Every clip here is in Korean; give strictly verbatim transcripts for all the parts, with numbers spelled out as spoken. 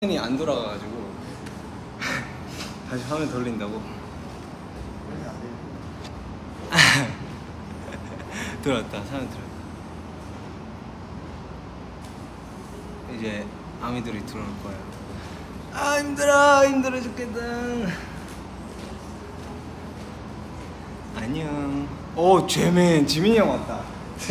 화면이 안 돌아가가지고 다시 화면 돌린다고. 들어왔다. 사람 들어왔다. 이제 아미들이 들어올 거야. 아 힘들어 힘들어 죽겠다. 안녕. 오 죄맨 지민이 형 왔다.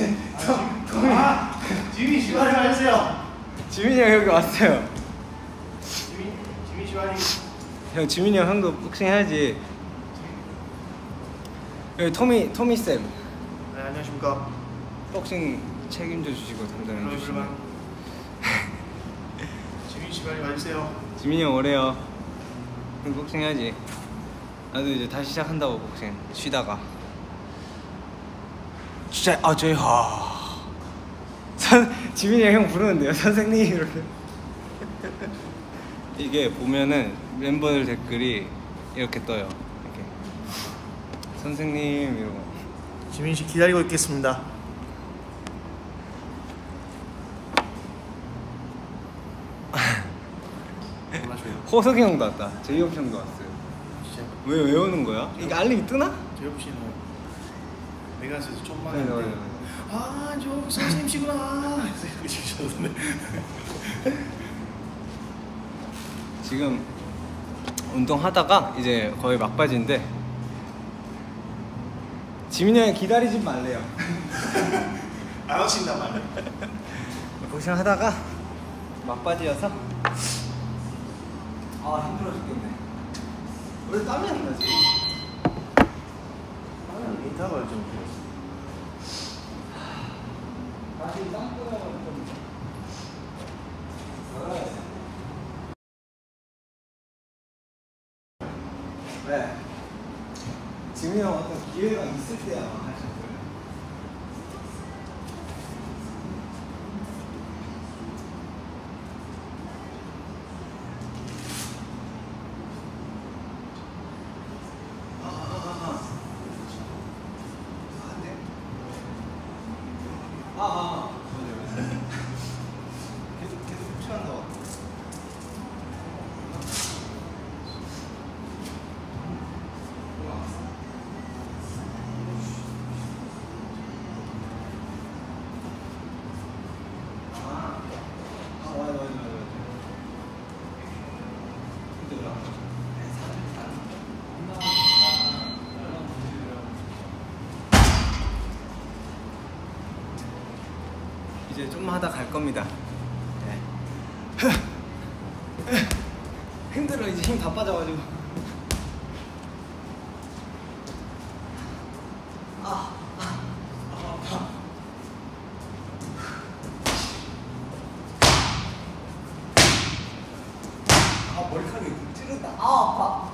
아, 지민이 시발이 와주세요. 지민이 형 여기 왔어요. 지민, 지민 시발이. 형 지민이 형 형도 복싱 해야지. 여기 토미 토미 쌤. 네 안녕하십니까. 복싱 책임져 주시고 담당해 주시고. 지민 시발이 와주세요. 지민이 형 오래요. 형 복싱 해야지. 나도 이제 다시 시작한다고 복싱. 쉬다가. 진짜 아 저희 하. 선 지민이 형 부르는데요 선생님 이렇게. 이게 보면은 멤버들 댓글이 이렇게 떠요. 이렇게 선생님 이러고. 지민 씨 기다리고 있겠습니다. 호석이 형도 왔다. 제이홉 형도 왔어요. 진짜. 왜 왜 오는 거야? 이게 알림이 뜨나? 제이홉 씨는 메가스에서 좀만 네, 했는데 네, 네. 아, 저 선생님이시구나. 이렇게 치셨는데. 지금 운동하다가 이제 거의 막바지인데 지민이 형이 기다리지 말래요. 안 하신단 말이야. 복싱 하다가 막바지여서 아 힘들어 죽겠네. 원래 땀이 안 나지? 아, 인터벌 좀 길었어. 다시 땀보다가 좀 나가야 돼. 네. 지민이 형 어떤 기회가 있을 때야 하실 거예요. 아, 아, 아. 계속, 계속 흡수한다고. 아, 아, 맞아, 맞아, 맞아. 힘들어. 이제 좀만 하다 갈 겁니다. 네. 힘들어. 이제 힘 다 빠져가지고. 아, 아, 아, 아파. 아, 머리카락이 찌른다. 아, 아파.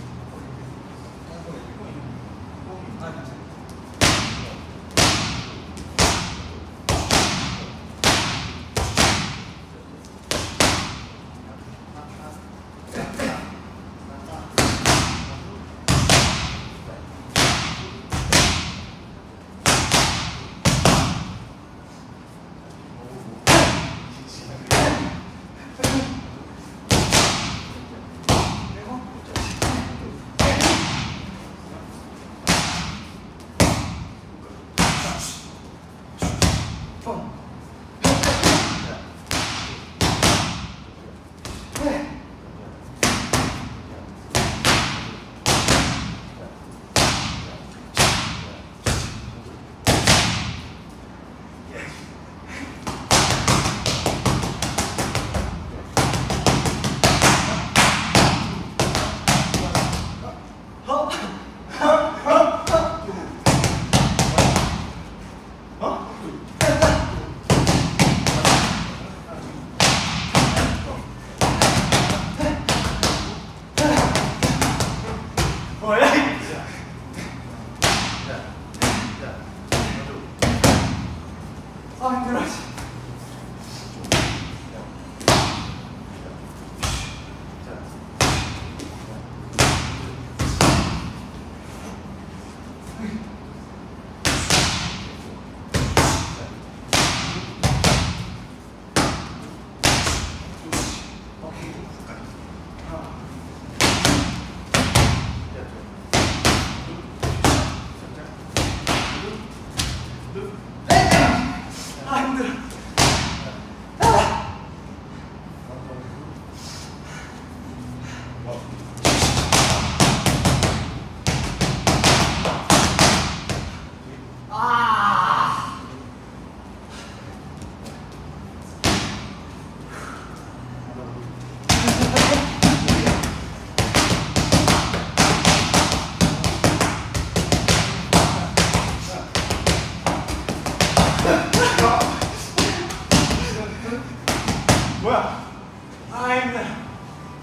아, 괜찮아.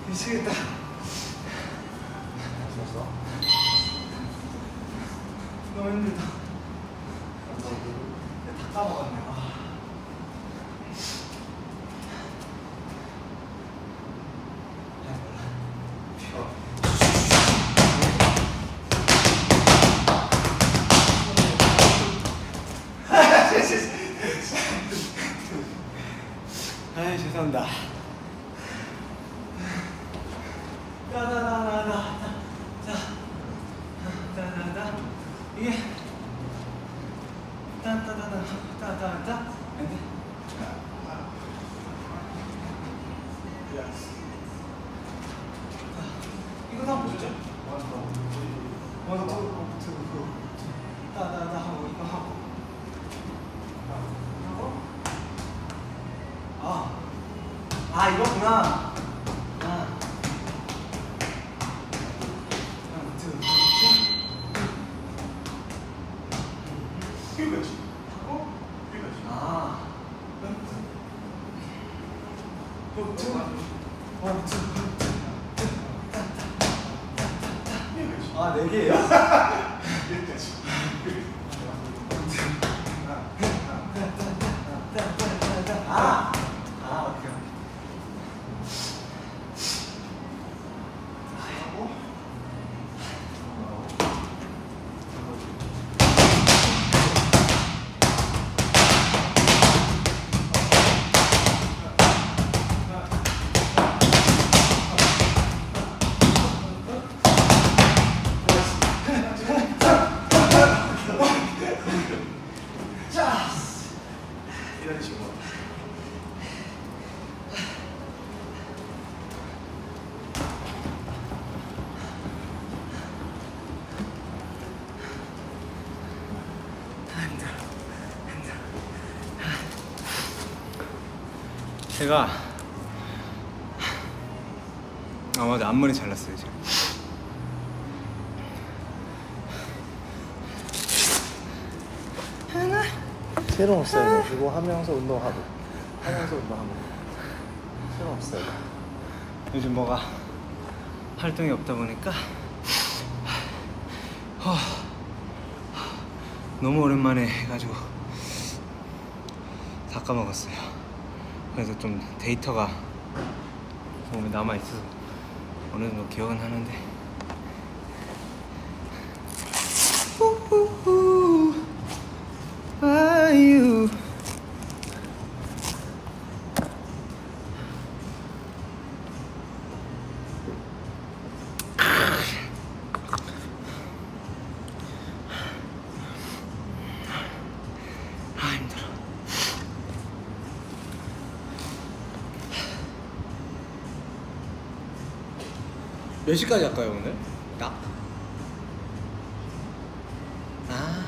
미치겠다. 됐어? 너무 힘들다. 다 까먹었네. 아. 아이 죄송합니다. 따다다다다 따다다다 이게 따다다다 따다다 안돼. 이거 다 뭐죠? 원, 투, 투, 투. 따다다 하고 이거 하고 하고 아, 아 이거구나. 아. 원, 투, 투, 투. 여기까지. 하고 여기까지. 아. 원, 투, 투, 원, 투, 여기까지. 아, 네 개예요? 여기까지. 아, 아, 오케이. 하고. 자, 이런 식으로. 제가 아 맞아 앞머리 잘랐어요 지금. 새로운 스타일. 이거 하면서 운동하고. 하면서 운동하고. 새로운 스타일. 요즘 뭐가 활동이 없다 보니까 허, 너무 오랜만에 해가지고 다 까먹었어요. 그래서 좀 데이터가 몸에 남아있어서 어느 정도 기억은 하는데 후후후 아유 아 힘들어. 몇 시까지 할까요 오늘? 딱? 아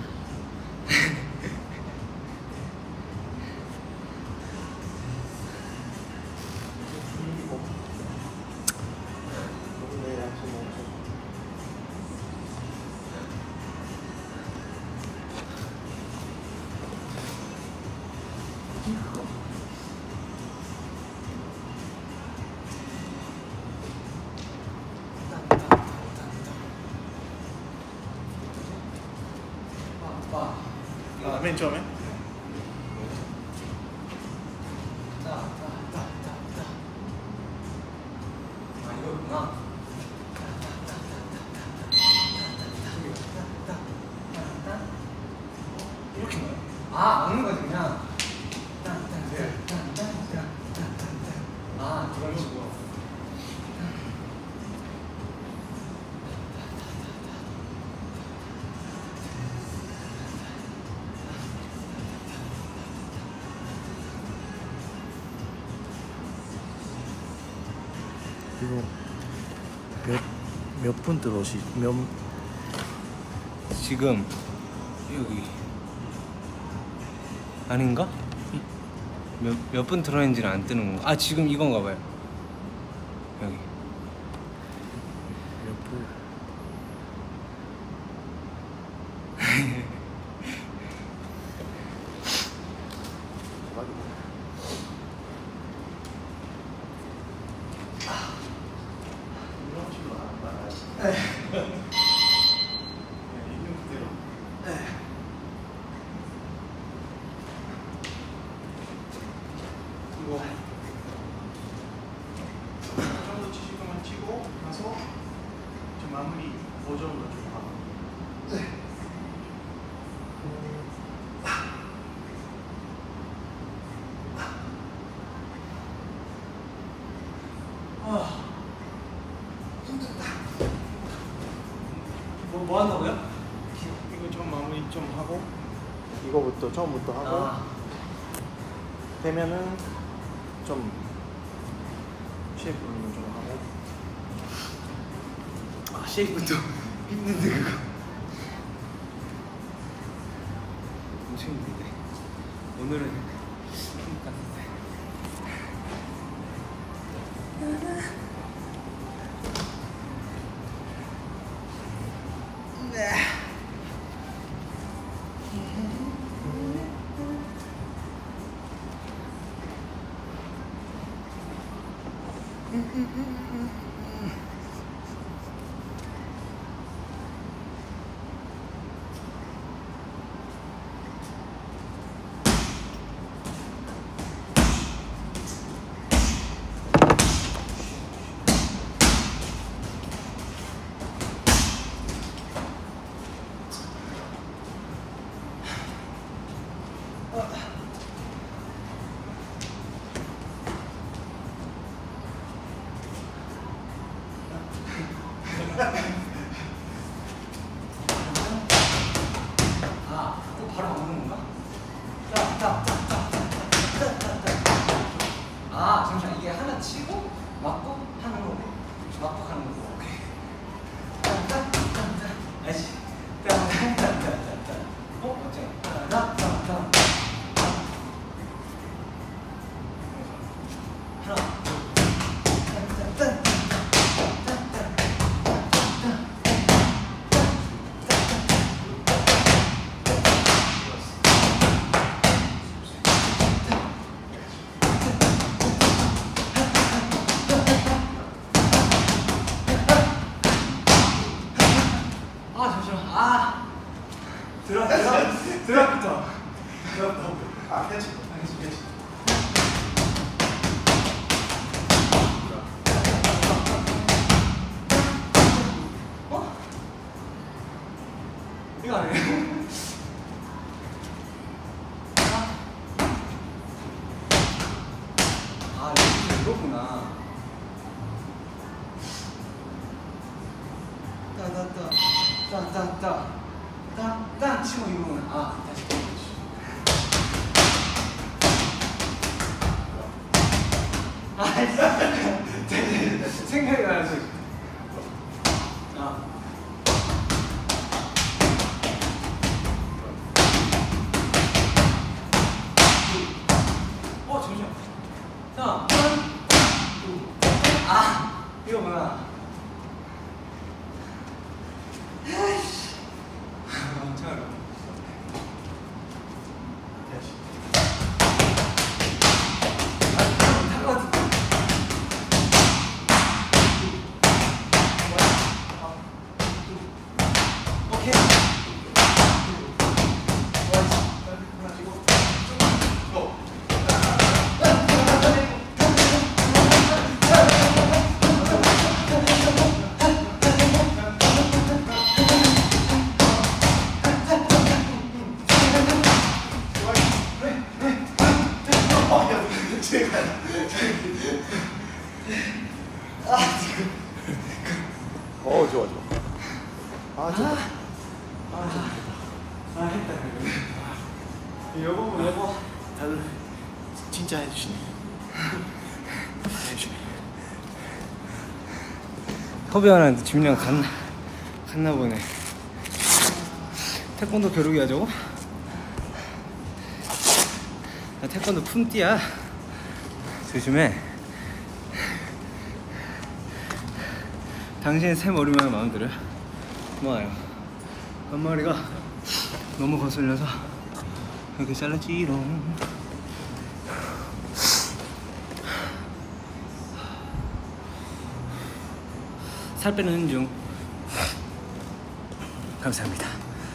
아, 맨 처음에? 아 이거구나. 이렇게 나요? 아 먹는 거지 그냥. 아 그런 식으로. 이거 몇 몇 분 들어오시 몇 지금 여기 아닌가? 몇 몇 분 들어있는지는 안 뜨는 건가? 아 지금 이건가 봐요. 여기. 몇 분? 대박이다. 있는 그대로. 이거 이 정도 치실 거면 치고 나서 좀 마무리 고정으로 좀 하고. 네. 아, 힘들다. 뭐, 뭐 한다고요? 이거 좀 마무리 좀 하고 이거부터 처음부터 하고 아, 되면은 좀 쉐이프 좀 하고. 아 쉐이프도 힘든데 그거 엄청 힘든데 오늘은 힘 같은데 아, 또 바로 막는 건가? 딱, 딱, 딱, 딱, 딱, 딱, 딱. 아, 잠시만. 이게 하나 치고 맞고 하는 거고 맞고 하는 거고. 오케이. 딱, 딱, 딱, 딱. 알지? 딱, 딱, 딱, 딱, 딱, 딱. 어? 어째? 딱, 딱, 딱, 딱. 하나, 둘, 딱, 딱, 딱. 아 잠시만 아 들어 들어 들어부터 들어부터 아, 괜찮아. 괜찮아. 괜찮아. 어? 이거 아니에요? 아 이거 이거구나 따따따 따따따 따따 치고 이거구나 아 다시 아 생각이 나서 아 어 잠시만 자 아 이거구나 에이씨 엄청 어려워 다시. 오케이. 어, 좋아, 좋아. 아, 좋아. 아 했다. 여보 뭐 여보. 다들 진짜 해주시네. 해주시네. 허비안한테 지민이랑 갔나 갔나 보네. 태권도 겨루기야 저거? 나 태권도 품띠야. 조심해. 당신의 새 머리만 마음에 들어요? 고마워요. 앞머리가 너무 거슬려서 이렇게 잘랐지롱. 살 빼는 중. 감사합니다.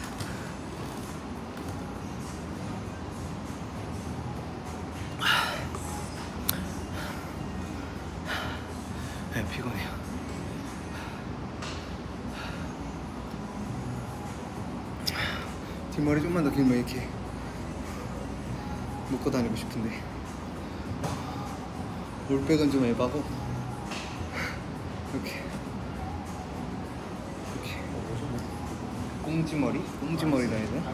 네, 피곤해요. 뒷머리 좀만 더 길면 이렇게 묶고 다니고 싶은데 올백은 좀 에바고 이렇게 이렇게 꽁지머리? 꽁지머리라 해야 되나?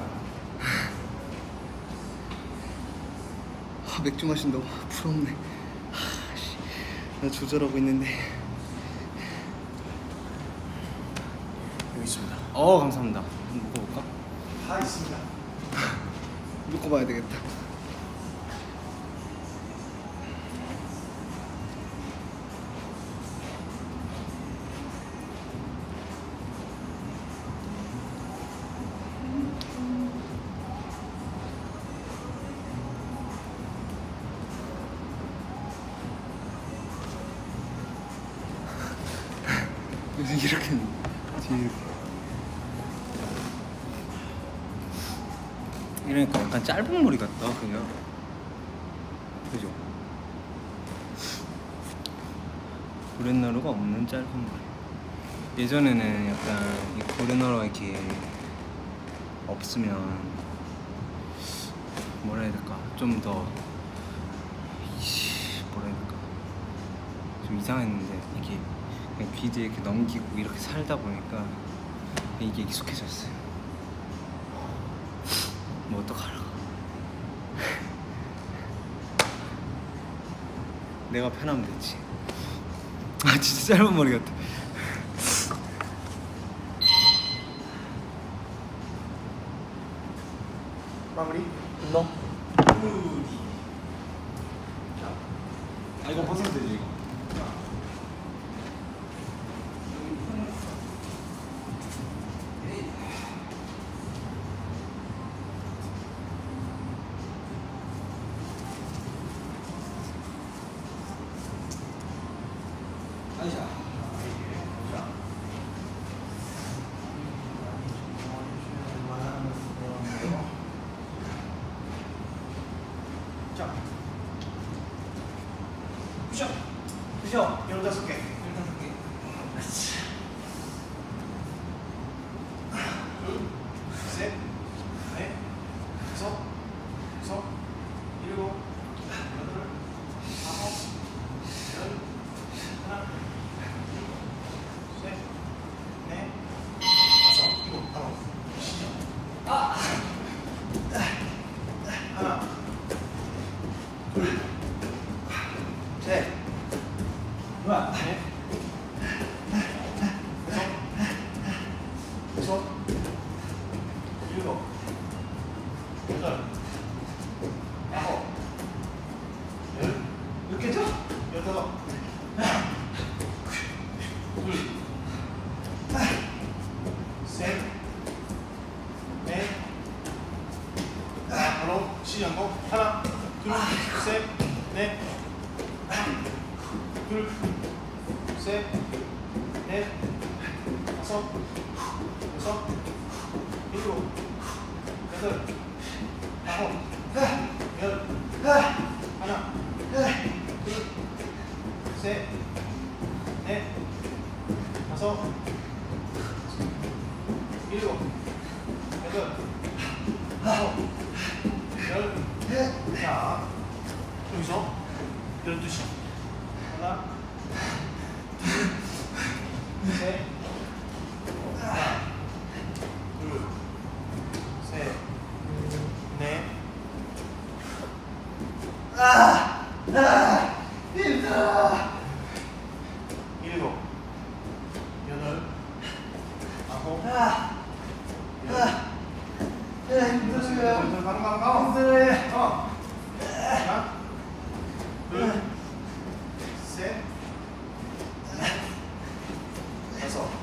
아, 맥주 마신다고 부럽네. 아, 씨, 나 조절하고 있는데. 여기 있습니다. 어, 감사합니다. 한번 묶어볼까? 다 있습니다. 묶어봐야 되겠다. 요즘 이렇게 뒤에 이렇게. 이러니까 약간 짧은 머리 같다 그냥. 그죠? 고렛나루가 없는 짧은 머리. 예전에는 약간 이 고렛나루가 이렇게 없으면 뭐라 해야 될까, 좀 더 뭐라 해야 될까, 좀 이상했는데 이게 그냥 귀 뒤에 이렇게 넘기고 이렇게 살다 보니까 이게 익숙해졌어요. 뭐 어떡하라고. 내가 편하면 되지. 아 진짜 짧은 머리 같아. 마무리. 너? 마무리. 아 이거 벗으면 되지 이거. 아이샤. 자, 부셔. 부셔. 열다섯 개. 열다섯 개. 둘, 셋, 넷, 다섯, 여섯, 일곱, 여덟, 아홉, 열, 하나, 둘, 셋, 넷, 다섯, 일곱, 아홉, 시작. 아. 하나, 둘, 셋, 뭐야? 넷, 다섯, 여섯, 일곱, 여덟, 아홉, 열, 몇 개죠? 열다섯, 둘, 셋, 넷, 자, 바로 시작하고 하나, 둘, 셋, 넷, 하나, 둘, 셋, 넷, 다섯, 여섯, 일곱, 여덟, 아홉, 열, 하나, 둘, 셋, 넷, 다섯, 일곱, 여덟, 아홉, 열. 자, 여기서 열두 시. 하나, 둘, 셋, 하나, 둘, 셋, 넷, 아, 아, 힘들어. 일곱, 여덟, 아홉, 아, 열. 아, 힘들어요. 가는 가는 가는. 힘들어요. 어. 하나, 둘, 셋, 넷, 다섯.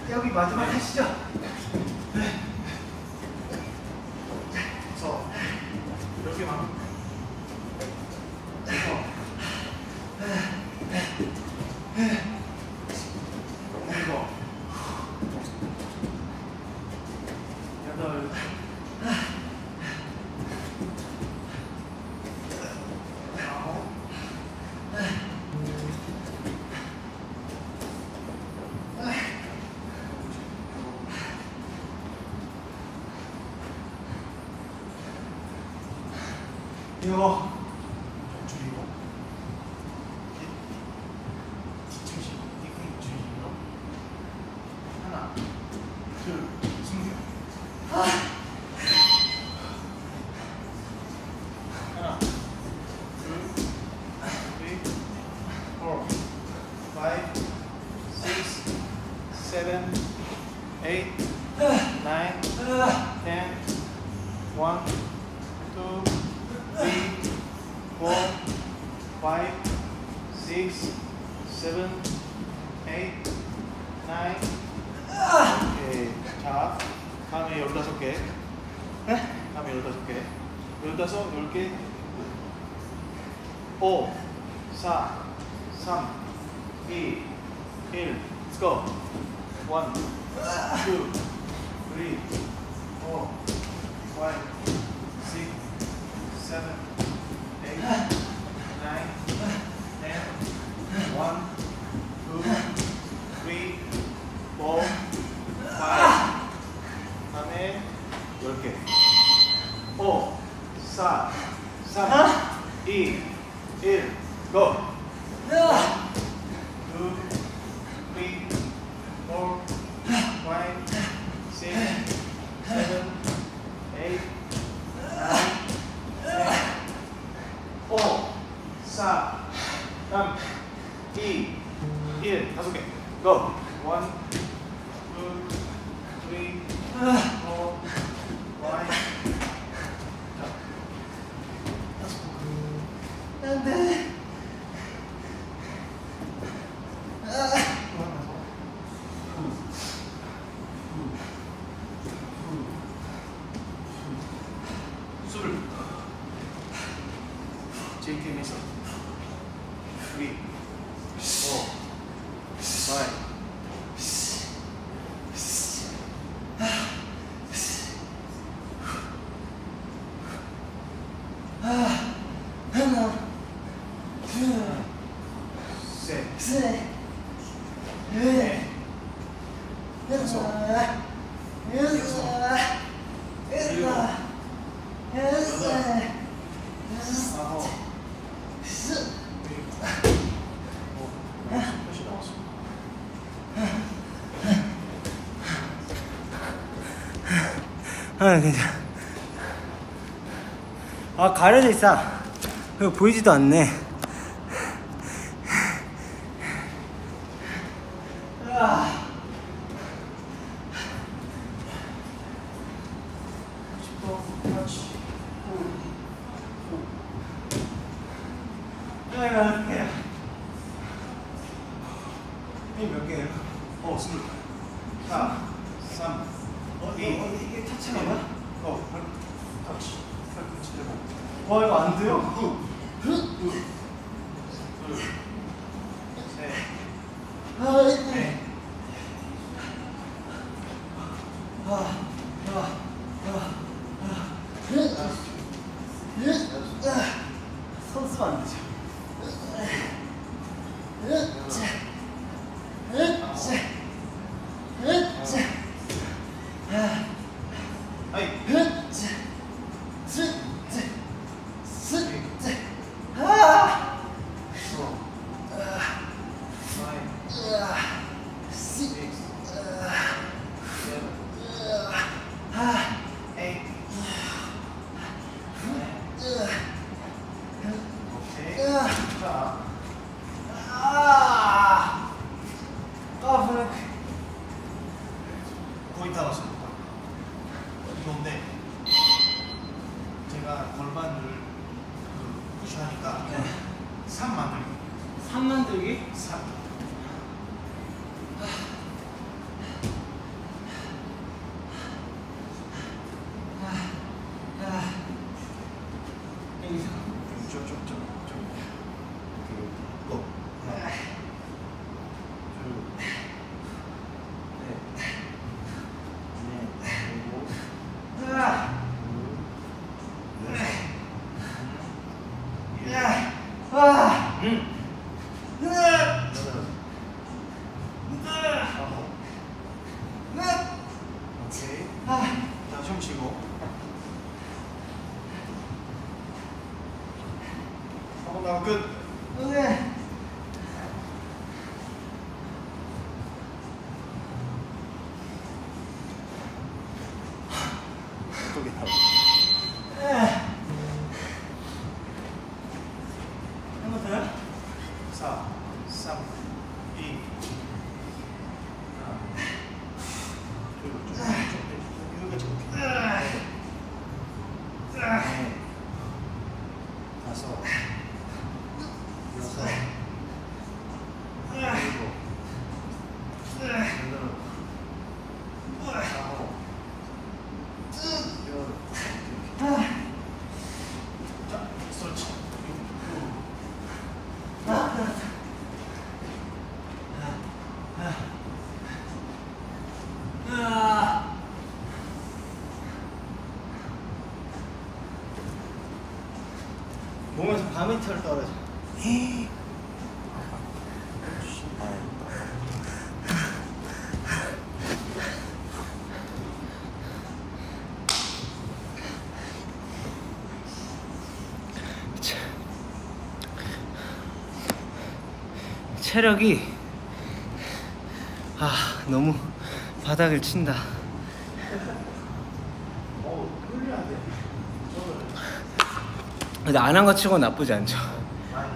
여기 마지막 하시죠. 서 여기만. 서. 일곱. 여덟. 아홉. 이거 줄이고 뒤중심 뒤꿈 중심으로 하나 둘 숨겨 하나 둘 three four five six seven eight nine ten one two three, four, five, six, seven, eight, nine. 오케이. 자, 다음에 열다섯 개. 다음에 열다섯 개. 열다섯, 열 개. 오, 사, 삼, 이, 일. Let's go. One, two, three, four, five, six. seven, eight, nine, ten, one, two, three, four, five. 다음에 열 개. 오, 사, 삼, 이, 일. Go. one, two, three, four, five, six, seven, eight, nine. 오, 사, 삼, 이, 일. 다섯 개. Go. one, two, three, four, five. 자, 다섯 개. 안 돼. 술을 제이케이에서 three, four, five, 하나, 둘, 셋, 셋, 넷, 넷, 여섯, 여섯, 일곱, 여섯, 아홉, 여섯. 오, 몇시 나왔어? 아, 괜찮아. 아, 가려져 있어. 이거 보이지도 않네. 아. 십 번, 그렇지. 아, 이거 어떡해. 이몇 개예요? 어, 스물. 사, 삼, 어, 이, 이거 어디 이게 터치는 거야? 어, 팔, 터치. 팔꿈치 대고. 와, 이거 안 돼요? 후, 후, 둘, 셋, 아, 넷, 아, 아, 아, 다섯, 아. 손 쓰면 안 되죠. 아이, 거의 다 왔습니다. 이건데 제가 골반을 그 푸시하니까 삼 만들기. 삼 만들기? 삼. 예쁘게 하고. 한 번 더요? 사, 삼, 이. 그리고 좀, 좀, 여기가 좀. 다섯, 여섯, 일곱, 여덟, 아홉, 열. 자, 스트레치. 몸에서 바미털 떨어져. 체력이 아 너무 바닥을 친다. 어우, 끌려야 돼. 근데 안 한 거 치고 나쁘지 않죠. 많이.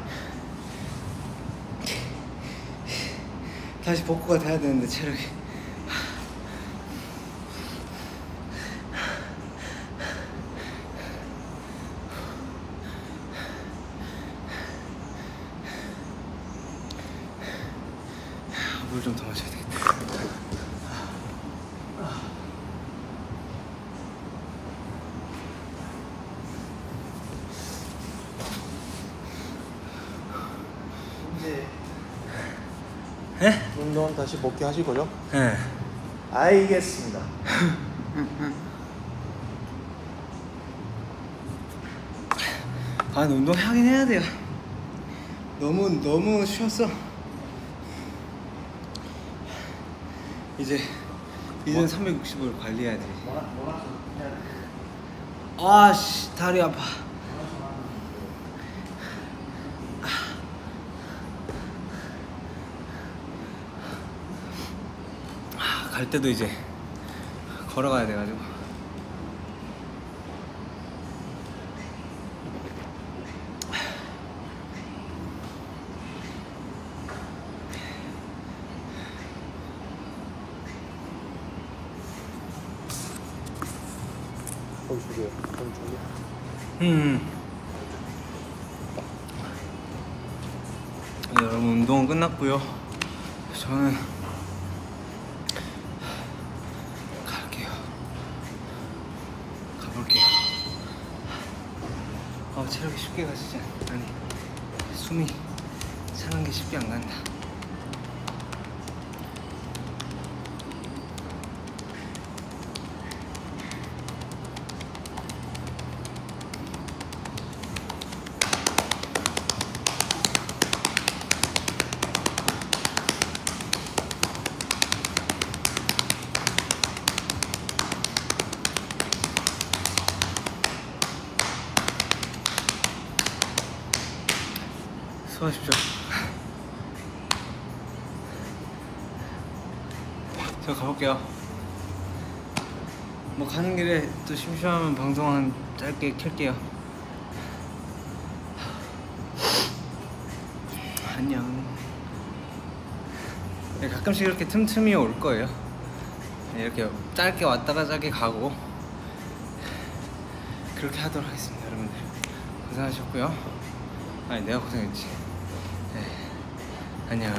다시 복구가 돼야 되는데 체력이. 물 좀 더 마셔야 되겠다. 이제 에? 운동 다시 복귀하시고요. 예. 알겠습니다. 아 근데 운동 하긴 해야 돼요. 너무 너무 쉬었어. 이제 이젠 삼백육십을 관리해야지. 뭐라 뭐라 해야 돼? 아씨 다리 아파. 아, 갈 때도 이제 걸어가야 돼가지고. 거기 저기요. 거기 저기. 음. 네, 여러분 운동은 끝났고요. 저는 갈게요. 가볼게요. 아 체력이 쉽게 가시지 않- 아니 숨이 차는 게 쉽게 안 간다. 수고하십시오. 저 가볼게요. 뭐 가는 길에 또 심심하면 방송 한 짧게 켤게요. 안녕. 네, 가끔씩 이렇게 틈틈이 올 거예요. 네, 이렇게 짧게 왔다가 짧게 가고 그렇게 하도록 하겠습니다. 여러분들 고생하셨고요. 아니 내가 고생했지. 네. 안녕.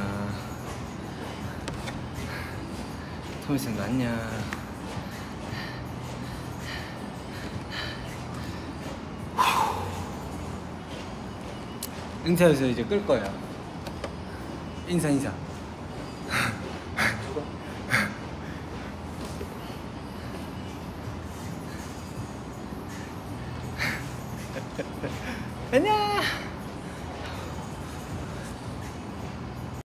토미쌤도 안녕. 인사해서 이제 끌 거예요. 인사 인사. 안녕.